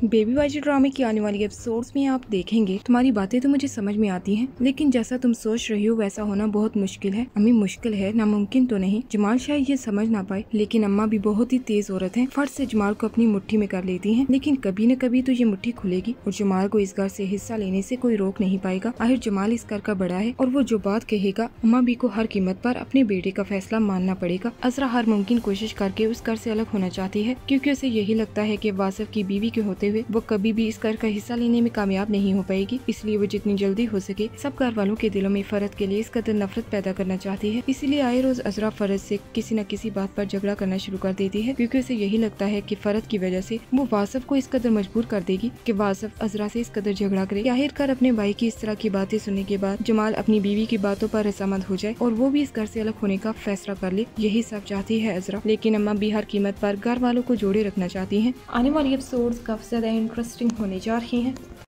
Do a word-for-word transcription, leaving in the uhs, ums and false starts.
Baby बाजी ड्रामे की आने वाली एपिसोड्स में आप देखेंगे तुम्हारी बातें तो मुझे समझ में आती हैं, लेकिन जैसा तुम सोच रही हो वैसा होना बहुत मुश्किल है। अम्मी मुश्किल है, नामुमकिन तो नहीं। जमाल शायद ये समझ ना पाए, लेकिन अम्मा भी बहुत ही तेज औरत है। फट से जमाल को अपनी मुट्ठी में कर लेती हैं, लेकिन कभी न कभी तो ये मुट्ठी खुलेगी और जमाल को इस घर से हिस्सा लेने से कोई रोक नहीं पाएगा। आखिर जमाल इस घर का बड़ा है और वो जो बात कहेगा अम्मा भी को हर कीमत पर अपने बेटे का फैसला मानना पड़ेगा। अजरा हर मुमकिन कोशिश करके उस घर से अलग होना चाहती है, क्योंकि उसे यही लगता है कि वासिफ की बीवी के होते हुए वो कभी भी इस घर का हिस्सा लेने में कामयाब नहीं हो पाएगी। इसलिए वो जितनी जल्दी हो सके सब घर वालों के दिलों में फरद के लिए इस कदर नफरत पैदा करना चाहती है। इसीलिए आए रोज अजरा फरद से किसी न किसी बात पर झगड़ा करना शुरू कर देती है, क्योंकि उसे यही लगता है कि फरद की वजह से वो वासिफ को इस कदर मजबूर कर देगी कि वासिफ अजरा से इस कदर झगड़ा करे। आखिरकार अपने भाई की इस तरह की बातें सुनने के बाद जमाल अपनी बीवी की बातों पर रजामंद हो जाए और वो भी इस घर से अलग होने का फैसला कर ले। यही सब चाहती है अजरा, लेकिन अम्मा भी हर कीमत पर घर वालों को जोड़े रखना चाहती है। आने वाली एपिसोड्स काफी ज्यादा इंटरेस्टिंग होने जा रही हैं।